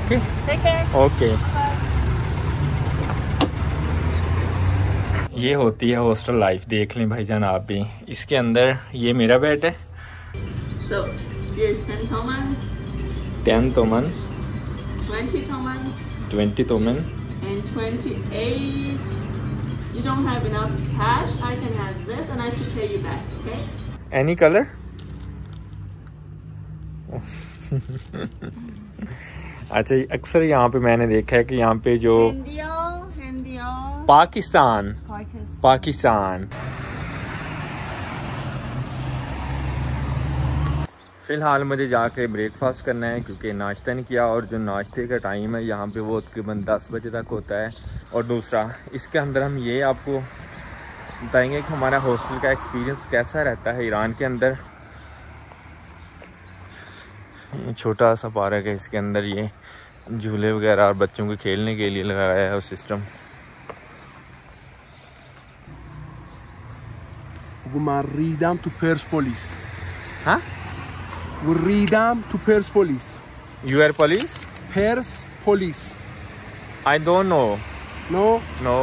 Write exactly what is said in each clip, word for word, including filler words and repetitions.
Okay okay. ये होती है हॉस्टल लाइफ, देख लें भाईजान आप भी। इसके अंदर ये मेरा बेड है। So, here's ten tomans, ten तोमन, twenty tomans, ट्वेंटी तोमन, and twenty-eight. You don't have enough cash. I can have this, and I should pay you back. Okay? Any colour. अच्छा, अक्सर यहाँ पे मैंने देखा है कि यहाँ पे जो Hindiyo, Hindiyo. Pakistan Pakistan. Pakistan फ़िलहाल मुझे जाके ब्रेकफास्ट करना है क्योंकि नाश्ता नहीं किया, और जो नाश्ते का टाइम है यहाँ पे वो तकरीबन दस बजे तक होता है। और दूसरा, इसके अंदर हम ये आपको बताएंगे कि हमारा हॉस्टल का एक्सपीरियंस कैसा रहता है ईरान के अंदर। छोटा सा पार्क है, इसके अंदर ये झूले वगैरह और बच्चों के खेलने के लिए लगाया है सिस्टम। ریدم تو پرسپولیس. हाँ, ریدم تو پرسپولیس. You are police? پرسپولیس. I don't know. No no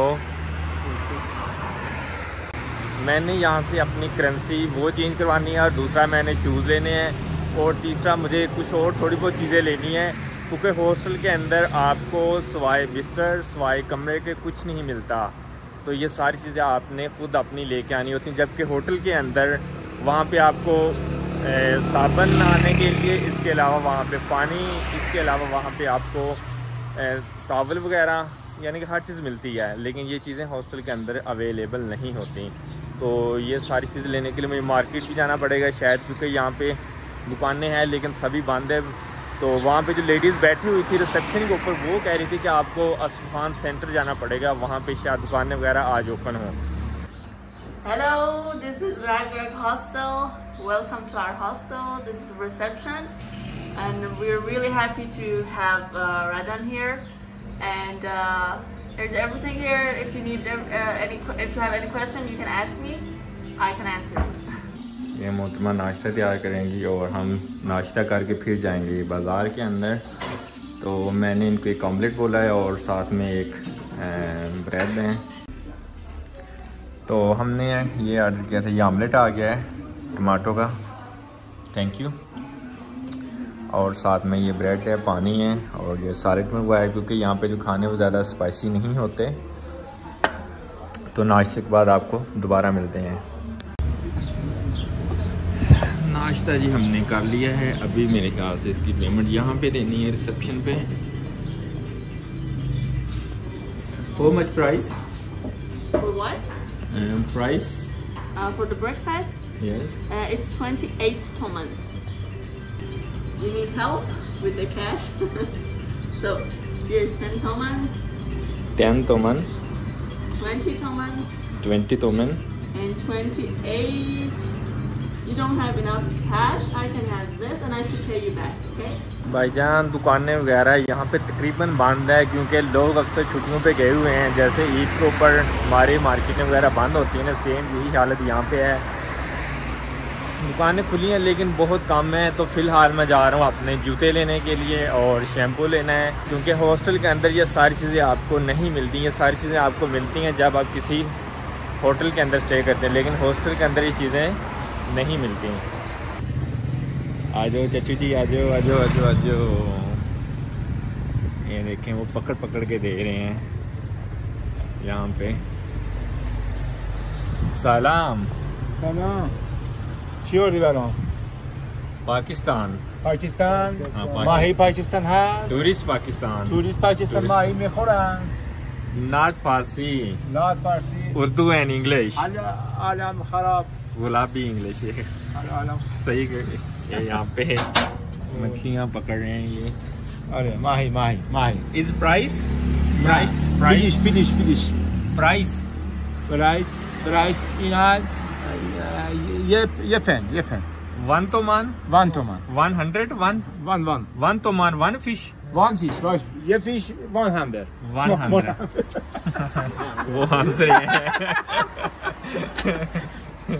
मैंने यहाँ से अपनी करेंसी वो चेंज करवानी है, और दूसरा मैंने शूज़ लेने हैं, और तीसरा मुझे कुछ और थोड़ी बहुत चीज़ें लेनी है क्योंकि हॉस्टल के अंदर आपको सवाए बिस्तर सवाए कमरे के कुछ नहीं मिलता। तो ये सारी चीज़ें आपने खुद अपनी लेके आनी होती हैं। जबकि होटल के अंदर वहाँ पे आपको ए, साबुन नहाने के लिए, इसके अलावा वहाँ पे पानी, इसके अलावा वहाँ पे आपको टॉवल वगैरह यानी कि हर चीज़ मिलती है, लेकिन ये चीज़ें हॉस्टल के अंदर अवेलेबल नहीं होती। तो ये सारी चीज़ें लेने के लिए मुझे मार्केट भी जाना पड़ेगा शायद, क्योंकि यहाँ पे दुकानें हैं लेकिन सभी बंद है। तो वहाँ पे जो लेडीज़ बैठी हुई थी रिसेप्शन के ऊपर, वो कह रही थी कि आपको असफान सेंटर जाना पड़ेगा, वहाँ पे शायद दुकानें वगैरह आज ओपन हों। Hello, this is Ragberg Hostel. Welcome to our hostel. This is reception, and we're really happy to have uh, Radan here. And uh, there's everything here. If you need uh, any, if you have any question, you can ask me. I can answer. ये मोहतरमा नाश्ता तैयार करेंगी और हम नाश्ता करके फिर जाएंगे बाज़ार के अंदर। तो मैंने इनको एक ऑमलेट बोला है और साथ में एक ब्रेड दें। तो हमने ये ऑर्डर किया था, ये ऑमलेट आ गया है टमाटो का, थैंक यू। और साथ में ये ब्रेड है, पानी है, और ये सैलेड में हुआ है क्योंकि यहाँ पे जो खाने वो ज़्यादा स्पाइसी नहीं होते। तो नाश्ते के बाद आपको दोबारा मिलते हैं। नाश्ता जी हमने कर लिया है, अभी मेरे ख्याल से इसकी पेमेंट यहाँ पे देनी है रिसेप्शन पे। How much price? For what? Um, price? Uh, for the breakfast? Yes. Uh, it's twenty-eight tomans. You need help with the cash? So here's ten tomans. ten toman. twenty tomans. twenty toman. And twenty-eight. You don't have enough cash. I can have this, and I should pay you back. Okay? भाईजान दुकानें वगैरह यहाँ पे तकरीबन बंद है क्योंकि लोग अक्सर छुट्टियों पे गए हुए हैं। जैसे ईद के ऊपर हमारी मार्केटें वगैरह बंद होती हैं ना, सेम यही हालत यहाँ पे है। दुकानें खुली हैं लेकिन बहुत कम है। तो फ़िलहाल मैं जा रहा हूँ अपने जूते लेने के लिए और शैम्पू लेना है, क्योंकि हॉस्टल के अंदर ये सारी चीज़ें आपको नहीं मिलती। ये सारी चीज़ें आपको मिलती हैं जब आप किसी होटल के अंदर स्टे करते हैं, लेकिन हॉस्टल के अंदर ये चीज़ें नहीं मिलती। आ जाओ चाचू जी, आ जाओ आ जाओ आ जाओ आ जाओ। ये देखें वो पकड़ पकड़ के दे रहे हैं यहाँ पे। सलाम سلام. چی آوردی برام؟ पाकिस्तान। پاکستان. हाँ, पाकि- ماهی پاکستان هست؟ Tourist Pakistan. توریست پاکستان توریست. ماهی میخورن؟ Not Farsi, لا فارسی. Urdu and English. عالم خراب. गुलाबी इंग्लिश है عالم. सही। ये यहाँ पे मछलियाँ पकड़ रहे हैं ये। آره ماهی ماهی ماهی. Is price price price فیلیش فیلیش فیلیش. Price پرایس پرایس این هست یه یه پن یه پن. One तोमान وان تومان. One hundred one وان وان. वन तोमान वन फिश وان فیش باش. یه فیش وان همبر. One hundred. वो हंस रहे हैं।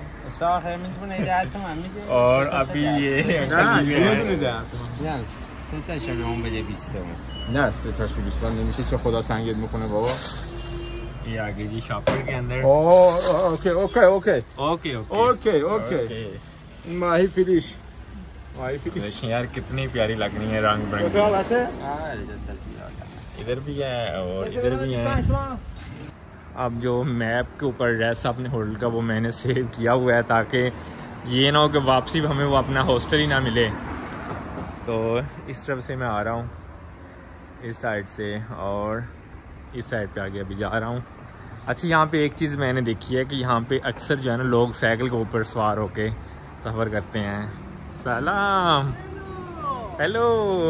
ساخه میتونه ده تومن میگه. और अभी ये نه یه دونه ده. سه تاشه به اون بده بیست تومن. نه سه تاش که بیست تومن نمیشه که خدا سنگت میکنه بابا. ये आगे जी शॉपर के अंदर اوه اوکی اوکی اوکی ओके اوکی اوکی ماهی فیلیش ماهی فیلیش देखिए यार कितनी प्यारी लग रही है रंग बिरंगी क्या वैसे آره جدا زیاده. इधर भी है और इधर भी है। अब जो मैप के ऊपर एड्रेस अपने होटल का वो मैंने सेव किया हुआ है ताकि ये ना हो कि वापसी हमें वो अपना हॉस्टल ही ना मिले। तो इस तरफ से मैं आ रहा हूँ इस साइड से और इस साइड पे आगे अभी जा रहा हूँ। अच्छा यहाँ पे एक चीज़ मैंने देखी है कि यहाँ पे अक्सर जो है ना लोग साइकिल के ऊपर सवार होके सफ़र करते हैं। सलाम हेलो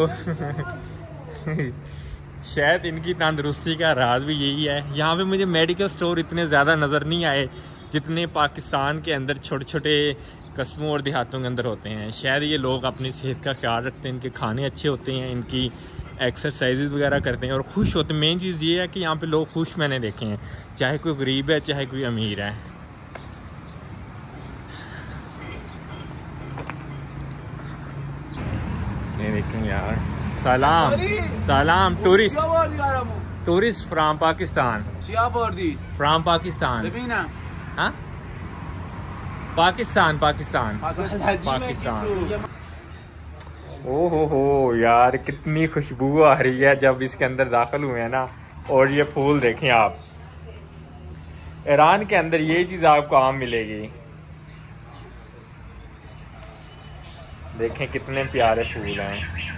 शायद इनकी तंदुरुस्ती का राज भी यही है। यहाँ पे मुझे मेडिकल स्टोर इतने ज़्यादा नज़र नहीं आए जितने पाकिस्तान के अंदर छोटे छोटे कस्बों और देहातों के अंदर होते हैं। शायद ये लोग अपनी सेहत का ख्याल रखते हैं, इनके खाने अच्छे होते हैं, इनकी एक्सरसाइजेज वगैरह करते हैं और खुश होते हैं। मेन चीज़ ये है कि यहाँ पे लोग खुश मैंने देखे हैं, चाहे कोई गरीब है चाहे कोई अमीर है। ये देखें यार, सलाम सलाम tourist tourist from Pakistan from Pakistan हाँ पाकिस्तान पाकिस्तान पाकिस्तान। ओ हो हो यार कितनी खुशबू आ रही है जब इसके अंदर दाखिल हुए हैं ना। और ये फूल देखें आप, ईरान के अंदर ये चीज़ आपको आम मिलेगी। देखें कितने प्यारे फूल हैं।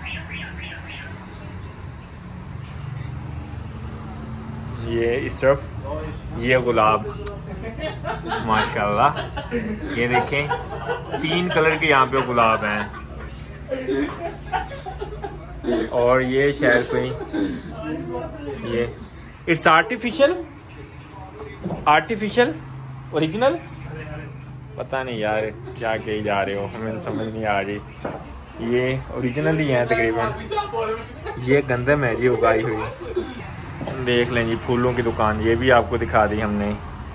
ये इस तरफ ये गुलाब माशाल्लाह, ये देखें तीन कलर के यहाँ पे गुलाब हैं। और ये शायद कोई ये इट्स आर्टिफिशियल आर्टिफिशियल ओरिजिनल पता नहीं यार क्या कही जा रहे हो, हमें समझ नहीं आ रही। ये ओरिजिनल ही है तकरीबन। ये गंदम है जी उगाई हुई। देख लें जी फूलों की दुकान, ये भी आपको दिखा दी हमने।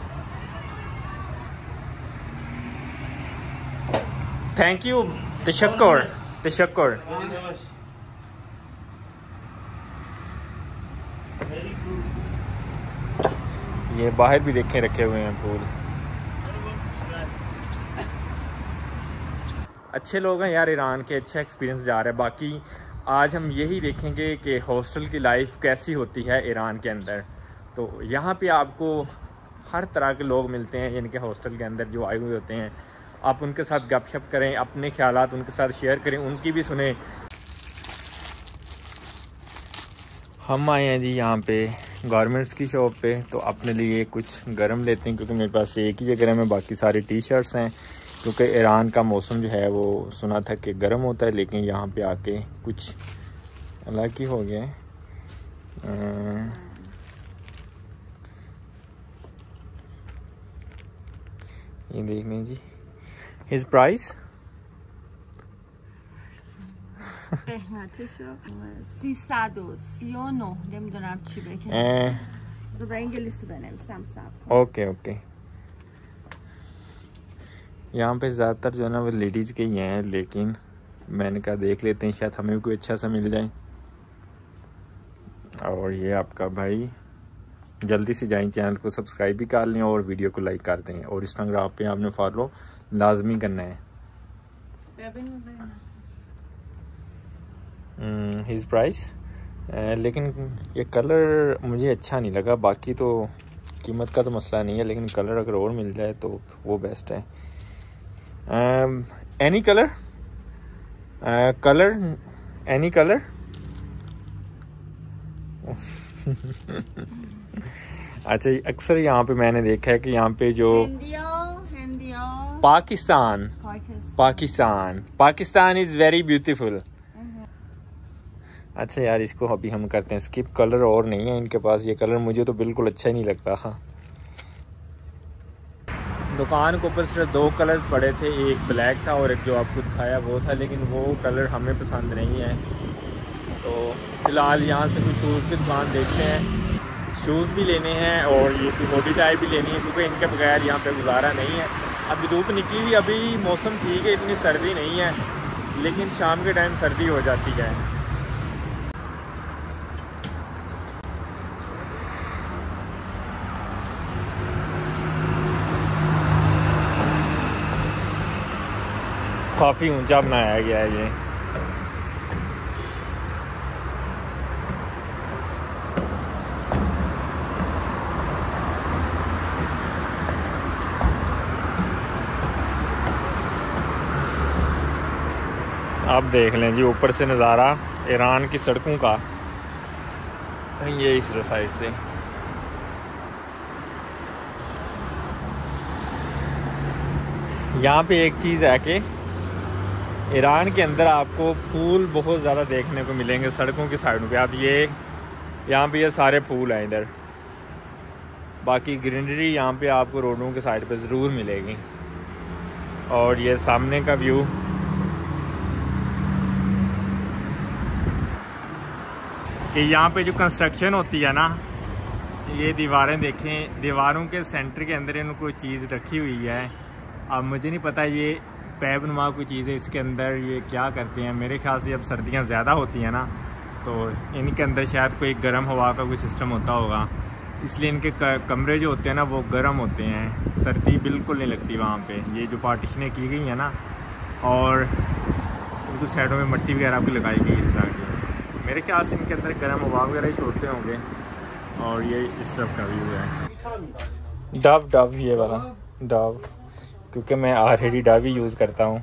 थैंक यू तशक्कुर तशक्कुर। ये बाहर भी देखें रखे हुए हैं फूल। अच्छे लोग हैं यार ईरान के, अच्छा एक्सपीरियंस जा रहा है। बाकी आज हम यही देखेंगे कि हॉस्टल की लाइफ कैसी होती है ईरान के अंदर। तो यहाँ पे आपको हर तरह के लोग मिलते हैं इनके हॉस्टल के अंदर जो आए हुए होते हैं। आप उनके साथ गपशप करें, अपने ख्यालात उनके साथ शेयर करें, उनकी भी सुने। हम आए हैं जी यहाँ पे गारमेंट्स की शॉप पे, तो अपने लिए कुछ गर्म लेते हैं क्योंकि मेरे पास एक ही गर्म है, बाकी सारी टी शर्ट्स हैं। क्योंकि ईरान का मौसम जो है वो सुना था कि गर्म होता है, लेकिन यहाँ पे आके कुछ अलग ही हो गया है। ये देख लें जी हिज प्राइस قیمتشو سیصد و سی و نه نمیدونم چی بگم. تو به انگلیسی بنویسم صبر. Okay okay. यहाँ पे ज़्यादातर जो है ना वो लेडीज़ के ही हैं, लेकिन मैंने कहा देख लेते हैं शायद हमें भी कोई अच्छा सा मिल जाए। और ये आपका भाई, जल्दी से जाएं, चैनल को सब्सक्राइब भी कर लें और वीडियो को लाइक कर दें। और इंस्टाग्राम पे आपने फॉलो लाजमी करना है। हिज प्राइस, लेकिन ये कलर मुझे अच्छा नहीं लगा। बाकी तो कीमत का तो मसला नहीं है, लेकिन कलर अगर और मिल जाए तो वो बेस्ट है। Any colour colour any colour अच्छा, अक्सर यहाँ पे मैंने देखा है कि यहाँ पे जो Pakistan Pakistan Pakistan is very beautiful. अच्छा यार, इसको अभी हम करते हैं स्किप। कलर और नहीं है इनके पास, ये कलर मुझे तो बिल्कुल अच्छा ही नहीं लगता। हाँ, दुकान के ऊपर सिर्फ दो कलर पड़े थे, एक ब्लैक था और एक जो आपको दिखाया वो था, लेकिन वो कलर हमें पसंद नहीं है। तो फ़िलहाल यहाँ से कुछ शूज़ की दुकान देखते हैं, शूज़ भी लेने हैं और ये मोटी टाई भी लेनी है, क्योंकि इनके बगैर यहाँ पे गुजारा नहीं है। अभी धूप निकली हुई, अभी मौसम ठीक है, इतनी सर्दी नहीं है, लेकिन शाम के टाइम सर्दी हो जाती है। काफ़ी ऊंचा बनाया गया है ये। आप देख लें जी ऊपर से नज़ारा ईरान की सड़कों का, ये इस साइड से। यहाँ पे एक चीज़ है कि ईरान के अंदर आपको फूल बहुत ज़्यादा देखने को मिलेंगे सड़कों की साइडों पे। आप ये यहाँ पे ये सारे फूल हैं इधर, बाकी ग्रीनरी यहाँ पे आपको रोडों के साइड पे ज़रूर मिलेगी। और ये सामने का व्यू, कि यहाँ पे जो कंस्ट्रक्शन होती है ना, ये दीवारें देखें, दीवारों के सेंटर के अंदर इन्होंने कोई चीज़ रखी हुई है। अब मुझे नहीं पता ये पैब नुमा कोई चीज़ है इसके अंदर, ये क्या करते हैं। मेरे ख्याल से अब सर्दियाँ ज़्यादा होती हैं ना, तो इनके अंदर शायद कोई गर्म हवा का कोई सिस्टम होता होगा, इसलिए इनके कमरे जो होते हैं ना वो गर्म होते हैं, सर्दी बिल्कुल नहीं लगती वहाँ पे। ये जो पार्टीशनें की गई हैं ना, और उनको साइडों में मट्टी वगैरह भी लगाई गई इस तरह की। मेरे ख्याल से इनके अंदर गर्म हवा वगैरह ही छोड़ते होंगे। और ये इस तरफ का व्यू है। डव डव ये वाला डव, क्योंकि मैं ऑलरेडी डव ही यूज़ करता हूँ।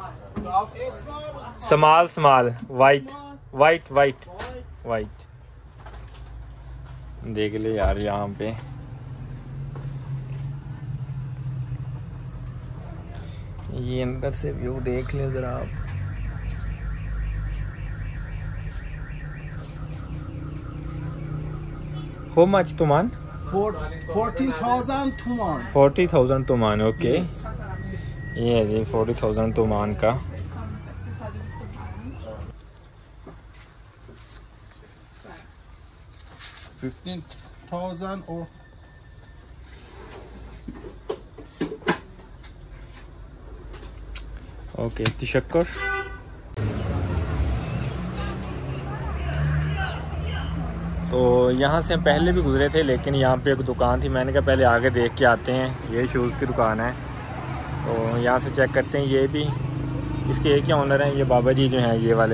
Small small white white white white. देख ले यार यहाँ पे ये अंदर से व्यू देख ले ज़रा आप। How much तुमान? forty thousand तुमान। forty thousand तुमान, ओके। ये है जी forty thousand तुमान का। fifteen thousand or ओके, तशक्कुर। तो यहाँ से हम पहले भी गुजरे थे, लेकिन यहाँ पे एक दुकान थी, मैंने कहा पहले आगे देख के आते हैं। ये शूज़ की दुकान है, तो यहाँ से चेक करते हैं। ये भी इसके एक ही ऑनर हैं, ये बाबा जी जो हैं ये वाले।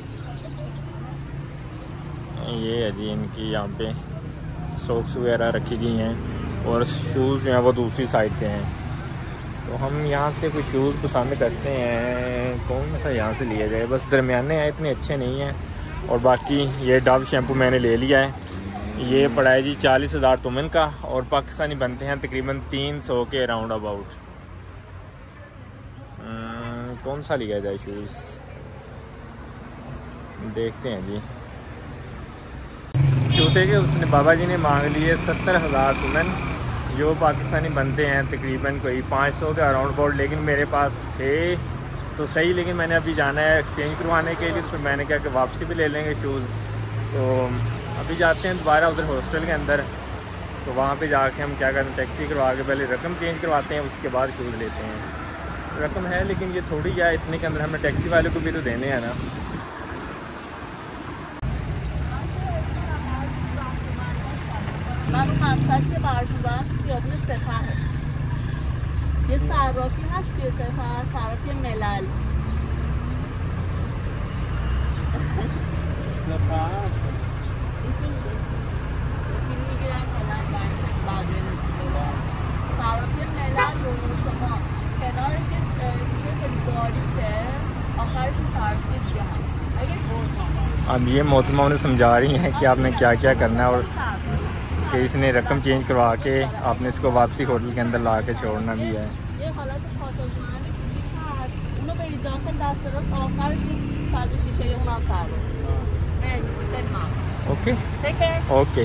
ये है जी इनकी यहाँ पे सॉक्स वगैरह रखी गई हैं, और शूज़ जो हैं वो दूसरी साइड पे हैं। तो हम यहाँ से कुछ शूज़ पसंद करते हैं, कौन सा यहाँ से लिया जाए। बस दरमियाने हैं, इतने अच्छे नहीं हैं। और बाकी ये डव शैम्पू मैंने ले लिया है, ये पड़ा है जी चालीस हज़ार तुमन का, और पाकिस्तानी बनते हैं तकरीबन तीन सौ के राउंड अबाउट। कौन सा लिया जाए शूज़, देखते हैं जी। जूते के उसने बाबा जी ने मांग लिए सत्तर हज़ार तुमन, जो पाकिस्तानी बनते हैं तकरीबन कोई पाँच सौ के अराउंड अबाउट। लेकिन मेरे पास थे तो सही, लेकिन मैंने अभी जाना है एक्सचेंज करवाने के लिए, तो मैंने कहा कि वापसी भी ले लेंगे शूज़। तो अभी जाते हैं दोबारा उधर हॉस्टल के अंदर, तो वहाँ पे जाके हम क्या करते हैं, टैक्सी करवा के पहले रकम चेंज करवाते हैं, उसके बाद शूज़ लेते हैं। रकम है लेकिन ये थोड़ी है, इतने के अंदर हमें टैक्सी वाले को भी तो देने हैं ना। یه صرافی هست توی سفر، صرافی ملل. سفر ایشون فیلم میگیرن کلن بعد برن صرافی ملل رو شما کنارش یه خیلی باریکه، آخرش صرافی دیگه هست. अब ये मोहतरमा उन्हें समझा रही हैं कि आपने क्या क्या करना है, और कि इसने रकम चेंज करवा के आपने इसको वापसी होटल के अंदर ला के छोड़ना भी है। Okay okay.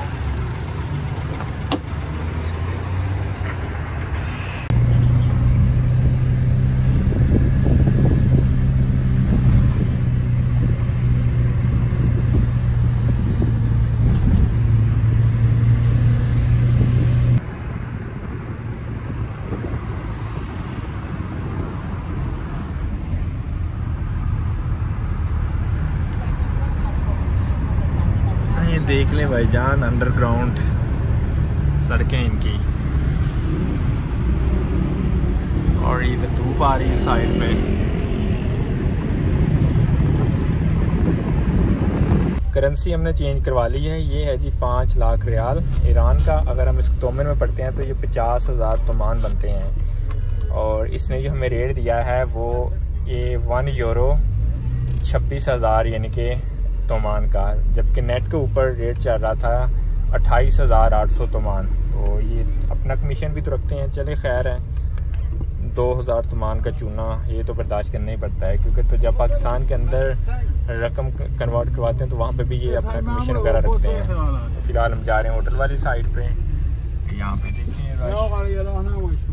देख लें भाईजान अंडरग्राउंड सड़कें इनकी, और इधर धूप आ रही है साइड पे। करेंसी हमने चेंज करवा ली है। ये है जी पाँच लाख रियाल ईरान का। अगर हम इसको तोमन में पढ़ते हैं तो ये पचास हज़ार तोमान बनते हैं। और इसने जो हमें रेट दिया है वो ये वन यूरो छब्बीस हज़ार यानी कि तोमान का, जबकि नेट के ऊपर रेट चल रहा था अट्ठाईस हज़ार आठ सौ तोमान। तो ये अपना कमीशन भी तो रखते हैं। चले खैर है, दो हज़ार तोमान का चूना ये तो बर्दाश्त करना ही पड़ता है, क्योंकि तो जब पाकिस्तान के अंदर रकम कन्वर्ट करवाते हैं तो वहाँ पे भी ये अपना कमीशन वगैरह रखते हैं। तो फ़िलहाल हम जा रहे हैं होटल वाली साइड पे। यहाँ पे देखिए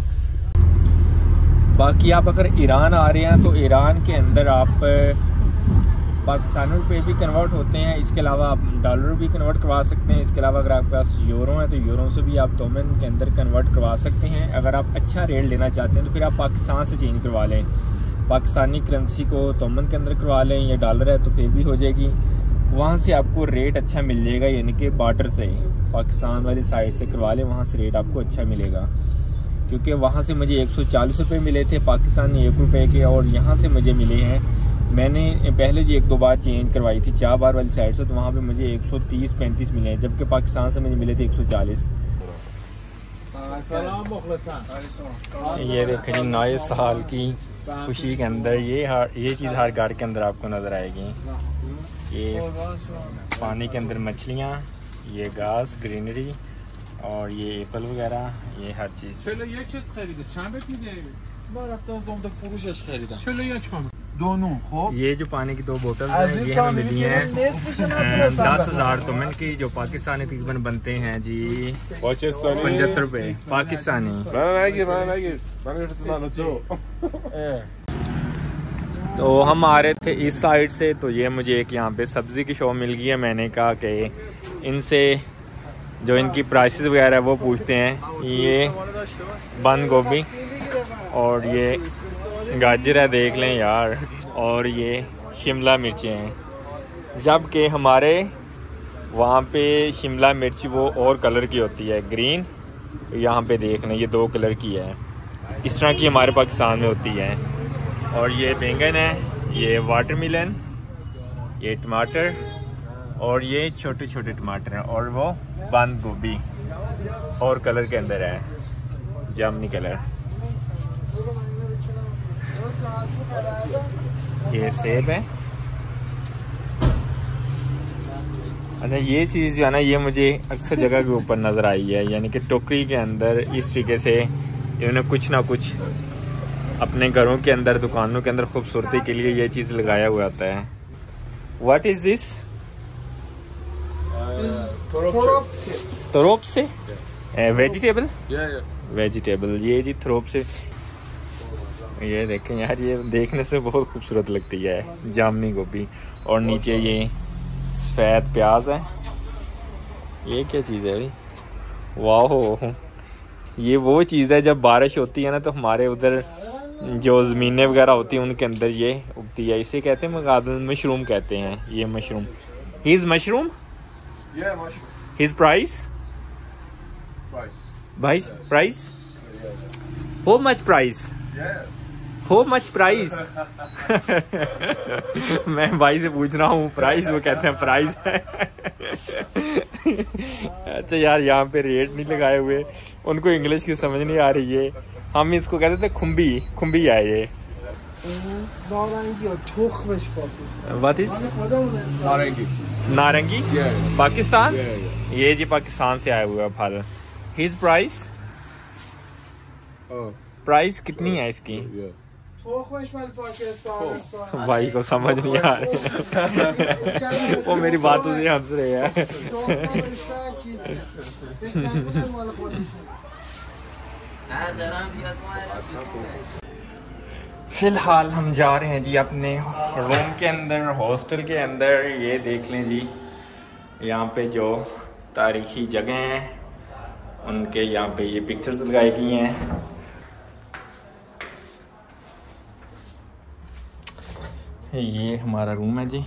बाकी आप अगर ईरान आ रहे हैं तो ईरान के अंदर आप पाकिस्तानी रुपये भी कन्वर्ट होते हैं। इसके अलावा आप डॉलर भी कन्वर्ट करवा सकते हैं। इसके अलावा अगर आपके पास यूरो है तो यूरो से भी आप तोमन के अंदर कन्वर्ट करवा सकते हैं। अगर आप अच्छा रेट लेना चाहते हैं तो फिर आप पाकिस्तान से चेंज करवा लें, पाकिस्तानी करेंसी को तोमन के अंदर करवा लें, या डॉलर है तो फिर भी हो जाएगी। वहाँ से आपको रेट अच्छा मिल जाएगा, यानी कि बार्डर से पाकिस्तान वाली साइड से करवा लें, वहाँ से रेट आपको अच्छा मिलेगा। क्योंकि वहाँ से मुझे एक सौ चालीस रुपये मिले थे पाकिस्तानी एक रुपये के, और यहाँ से मुझे मिले हैं, मैंने पहले जी एक दो बार चेंज करवाई थी चार बार वाली साइड से, तो वहाँ पे मुझे एक सौ तीस पैंतीस मिले हैं, जबकि पाकिस्तान से मुझे मिले थे एक सौ चालीस। ये देखें जी नए साल की खुशी के अंदर ये हर ये चीज़ हर घर के अंदर आपको नज़र आएगी। ये पानी के अंदर मछलियाँ, ये घास ग्रीनरी, और ये एप्पल वगैरह, ये हर चीज़। ये जो पानी की दो बोतल हैं ये हमें मिली हैं दस हज़ार तोमन की, जो पाकिस्तानी तकरीबन बनते हैं जी पचहत्तर रुपये पाकिस्तानी। तो हम आ रहे थे इस साइड से, तो ये मुझे एक यहाँ पे सब्ज़ी की शॉप मिल गई है। मैंने कहा कि इनसे जो इनकी प्राइसेस वगैरह वो पूछते हैं। ये बंद गोभी और ये गाजर है, देख लें यार, और ये शिमला मिर्चें हैं, जबकि हमारे वहाँ पे शिमला मिर्च वो और कलर की होती है ग्रीन, तो यहाँ पे देख लें ये दो कलर की है, इस तरह की हमारे पाकिस्तान में होती है। और ये बैंगन है, ये वाटरमेलन, ये टमाटर, और ये छोटे छोटे टमाटर हैं, और वो बंद गोभी और कलर के अंदर है, जामनी कलर। ये सेब है। अच्छा ये चीज़ जो है ना, ये मुझे अक्सर जगह के ऊपर नज़र आई है, यानी कि टोकरी के अंदर इस तरीके से इन्होंने कुछ ना कुछ अपने घरों के अंदर, दुकानों के अंदर खूबसूरती के लिए ये चीज़ लगाया हुआ होता है। What is this? थरोप से वेजिटेबल, वेजिटेबल ये जी थरोप से। ये देखें यार, ये देखने से बहुत खूबसूरत लगती है, जामनी गोभी, और नीचे ये सफ़ेद प्याज है। ये क्या चीज़ है भाई? वाह, ये वो चीज़ है जब बारिश होती है ना तो हमारे उधर जो ज़मीनें वगैरह होती हैं उनके अंदर ये उगती है। इसे कहते हैं मगादल, मशरूम कहते हैं। ये mushroom, his mushroom, his price price price how much price, how much price. मैं भाई से पूछ रहा हूँ प्राइस, वो कहते हैं प्राइस है। अच्छा यार, यहाँ पे रेट नहीं लगाए हुए, उनको इंग्लिश की समझ नहीं आ रही है। हम इसको कहते थे खुम्बी, खुम्बी है ये। What is? नारंगी। नारंगी, पाकिस्तान। Yeah, yeah. ये जी पाकिस्तान से आया हुआ है फल। His price? Oh, प्राइस कितनी है इसकी? yeah. भाई को समझ नहीं आ रही। वो मेरी बातों से हंस रहे हैं। फिलहाल हम जा रहे हैं जी अपने रूम के अंदर, हॉस्टल के अंदर। ये देख लें जी, यहाँ पे जो तारीखी जगह हैं उनके यहाँ पे ये पिक्चर्स लगाई गई हैं। ये हमारा रूम है जी।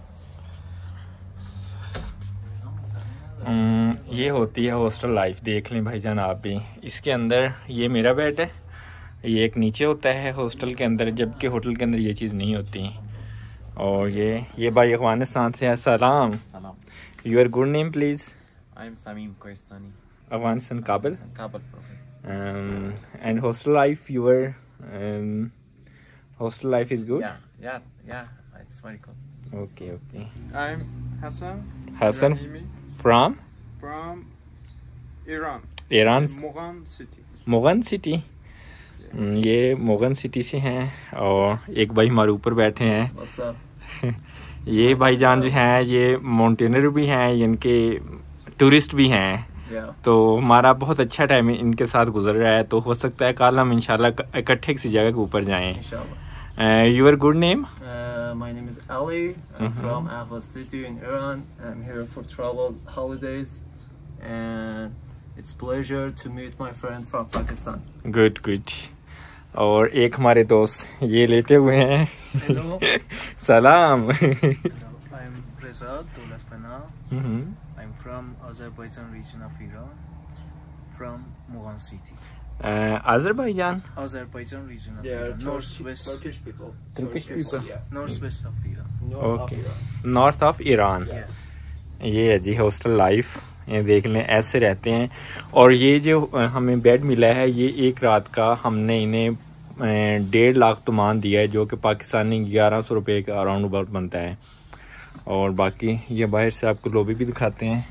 ये होती है हॉस्टल लाइफ, देख लें भाईजान आप भी। इसके अंदर ये मेरा बेड है, ये एक नीचे होता है हॉस्टल के अंदर, जबकि होटल के अंदर ये चीज़ नहीं होती। और ये ये भाई अफगानिस्तान से है। सलाम। Salam. Your good name please. I'm Samim Koistani. Afghanistan Kabul. Kabul province. um, and hostel life your um, hostel life is good. Yeah, yeah, yeah. It's very cool. Okay, okay. I'm Hassan Hassan Rahimi from from Iran, Iran, Mogan city. Mogan city. ये Mogan city से हैं और एक भाई हमारे ऊपर बैठे हैं। What's up? ये भाईजान जो हैं ये माउंटेनर भी हैं, इनके टूरिस्ट भी हैं। Yeah. तो हमारा बहुत अच्छा टाइम इनके साथ गुजर रहा है, तो हो सकता है कल हम इंशाल्लाह इकट्ठे किसी जगह के ऊपर जाएं। Inshallah. Your good name. Uh, my name is Ali. I'm from Ahvaz City in Iran. I'm here for travel holidays, and it's pleasure to meet my friend from Pakistan. Good good. और एक हमारे दोस्त ये लेटे हुए हैं। Hello. सलाम। Hello, I'm Reza Dolaspana. Hmm. I'm from Azerbaijan region of Iran, from Mogan city. Azerbaijan. Azerbaijan region of Yeah, Iran, Turkish, northwest, Turkish people. Turkish people. Yeah. northwest of Iran. North Okay. of Iran. North of Iran. Yes. ये है जी hostel life. ये देख लें ऐसे रहते हैं। और ये जो अ, हमें बेड मिला है ये एक रात का हमने इन्हें अ, डेढ़ लाख तमान दिया है, जो कि पाकिस्तानी ग्यारह सौ रुपये का अराउंड अबाउट बनता है। और बाकी ये बाहर से आपको लॉबी भी दिखाते हैं।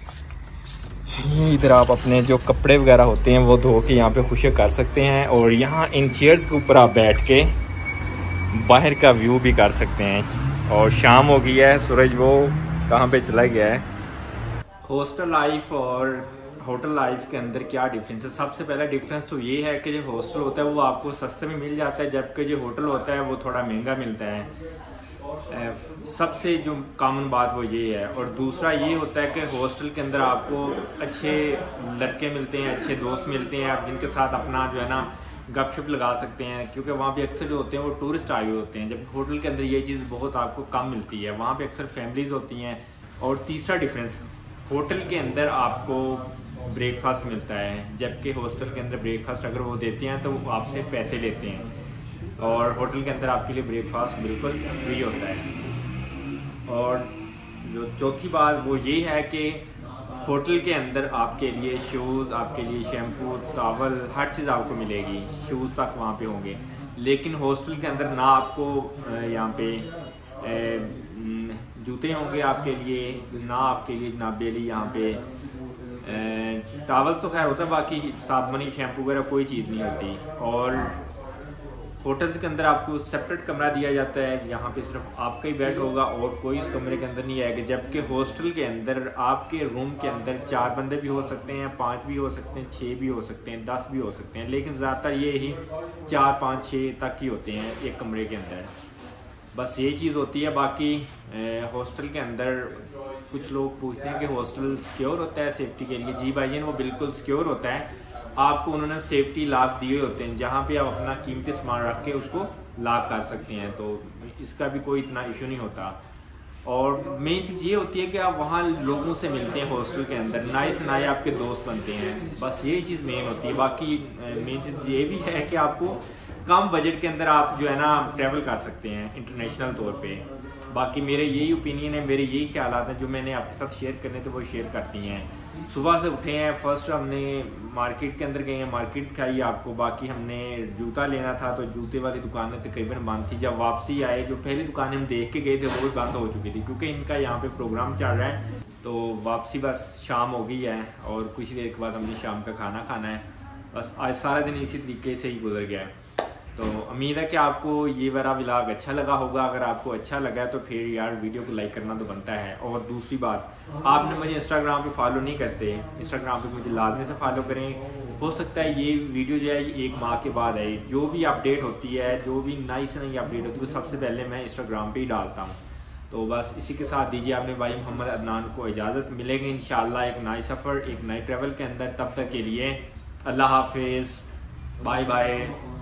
ये इधर आप अपने जो कपड़े वगैरह होते हैं वो धो के यहाँ पे खुशक कर सकते हैं, और यहाँ इन चेयर्स के ऊपर आप बैठ के बाहर का व्यू भी कर सकते हैं। और शाम हो गई है, सूरज वो कहाँ पे चला गया है। हॉस्टल लाइफ और होटल लाइफ के अंदर क्या डिफरेंस है? सबसे पहला डिफरेंस तो ये है कि जो हॉस्टल होता है वो आपको सस्ते में मिल जाता है, जबकि जो होटल होता है वो थोड़ा महंगा मिलता है। सबसे जो कॉमन बात वो ये है। और दूसरा ये होता है कि हॉस्टल के अंदर आपको अच्छे लड़के मिलते हैं, अच्छे दोस्त मिलते हैं, आप जिनके साथ अपना जो है ना गपशप लगा सकते हैं, क्योंकि वहाँ पे अक्सर जो होते हैं वो टूरिस्ट आए हुए होते हैं, जब होटल के अंदर ये चीज़ बहुत आपको कम मिलती है। वहाँ पे अक्सर फैमिलीज़ होती हैं। और तीसरा डिफरेंस, होटल के अंदर आपको ब्रेकफास्ट मिलता है, जबकि हॉस्टल के अंदर ब्रेकफास्ट अगर वो देते हैं तो वो आपसे पैसे लेते हैं, और होटल के अंदर आपके लिए ब्रेकफास्ट बिल्कुल फ्री होता है। और जो चौथी बात वो ये है कि होटल के अंदर आपके लिए शूज़, आपके लिए शैम्पू, टॉवल, हर चीज़ आपको मिलेगी, शूज़ तक वहाँ पे होंगे। लेकिन हॉस्टल के अंदर ना आपको यहाँ पे जूते होंगे आपके लिए, ना आपके लिए जनाब डेली यहाँ पे टॉवल्स तो खैर होता है, बाकी साबुन शैम्पू वगैरह कोई चीज़ नहीं होती। और होटल्स के अंदर आपको सेपरेट कमरा दिया जाता है, यहाँ पे सिर्फ आपका ही बेड होगा और कोई इस कमरे के अंदर नहीं आएगा। जबकि हॉस्टल के अंदर आपके रूम के अंदर चार बंदे भी हो सकते हैं, पाँच भी हो सकते हैं, छः भी हो सकते हैं, दस भी हो सकते हैं, लेकिन ज़्यादातर ये ही चार पाँच छः तक ही होते हैं एक कमरे के अंदर। बस ये चीज़ होती है। बाकी हॉस्टल के अंदर कुछ लोग पूछते हैं कि हॉस्टल सिक्योर होता है सेफ्टी के लिए। जी भाई, वो बिल्कुल सिक्योर होता है। आपको उन्होंने सेफ्टी लॉक दिए होते हैं, जहाँ पे आप अपना कीमती सामान रख के उसको लॉक कर सकते हैं, तो इसका भी कोई इतना इशू नहीं होता। और मेन चीज़ ये होती है कि आप वहाँ लोगों से मिलते हैं हॉस्टल के अंदर, नए से नए आपके दोस्त बनते हैं, बस यही चीज़ मेन होती है। बाकी मेन चीज़ ये भी है कि आपको कम बजट के अंदर आप जो है ना ट्रैवल कर सकते हैं इंटरनेशनल तौर पे। बाकी मेरे यही ओपिनियन है, मेरे यही ख्यालात हैं जो मैंने आपके साथ शेयर करने थे वो शेयर करती हैं। सुबह से उठे हैं, फर्स्ट हमने मार्केट के अंदर गए हैं, मार्केट दिखाई आपको। बाकी हमने जूता लेना था तो जूते वाली दुकानें तकरीबन बंद थी। जब वापसी आए, जो पहली दुकान हम देख के गए थे वो भी बंद हो चुकी थी, क्योंकि इनका यहाँ पे प्रोग्राम चल रहा है। तो वापसी बस शाम हो गई है और कुछ देर के बाद हमने शाम का खाना खाना है। बस आज सारा दिन इसी तरीके से ही गुजर गया है। तो उम्मीद है कि आपको ये वाला व्लॉग अच्छा लगा होगा। अगर आपको अच्छा लगा है तो फिर यार वीडियो को लाइक करना तो बनता है। और दूसरी बात, आपने मुझे इंस्टाग्राम पे फॉलो नहीं करते, इंस्टाग्राम पे मुझे लाजमी से फॉलो करें। हो सकता है ये वीडियो जो है एक माह के बाद आए। जो भी अपडेट होती है, जो भी नई से नई अपडेट होती है, वो सबसे पहले मैं इंस्टाग्राम पे ही डालता हूँ। तो बस इसी के साथ दीजिए आपने भाई मोहम्मद अदनान को इजाज़त। मिलेंगे इंशाल्लाह एक नए सफ़र, एक नए ट्रैवल के अंदर। तब तक के लिए अल्लाह हाफिज़, बाय बाय।